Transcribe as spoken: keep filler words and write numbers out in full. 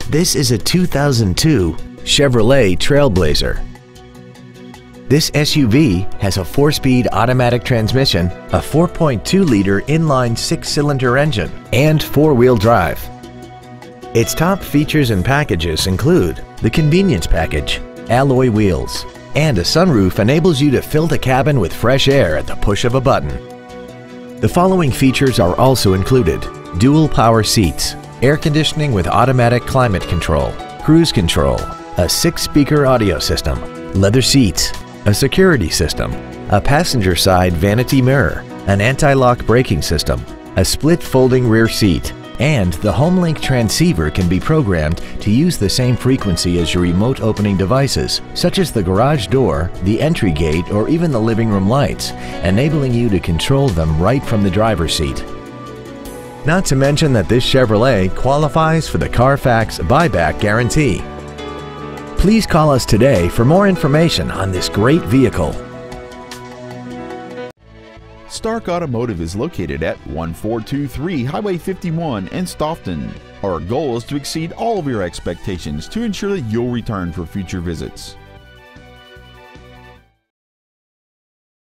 This is a two thousand two Chevrolet Trailblazer. This S U V has a four-speed automatic transmission, a four point two liter inline six-cylinder engine, and four-wheel drive. Its top features and packages include the convenience package, alloy wheels, and a sunroof enables you to fill the cabin with fresh air at the push of a button. The following features are also included: dual power seats, air conditioning with automatic climate control, cruise control, a six-speaker audio system, leather seats, a security system, a passenger side vanity mirror, an anti-lock braking system, a split folding rear seat, and the HomeLink transceiver can be programmed to use the same frequency as your remote opening devices, such as the garage door, the entry gate, or even the living room lights, enabling you to control them right from the driver's seat. Not to mention that this Chevrolet qualifies for the Carfax buyback guarantee. Please call us today for more information on this great vehicle. Stark Automotive is located at one four two three Highway fifty-one in Stoughton. Our goal is to exceed all of your expectations to ensure that you'll return for future visits.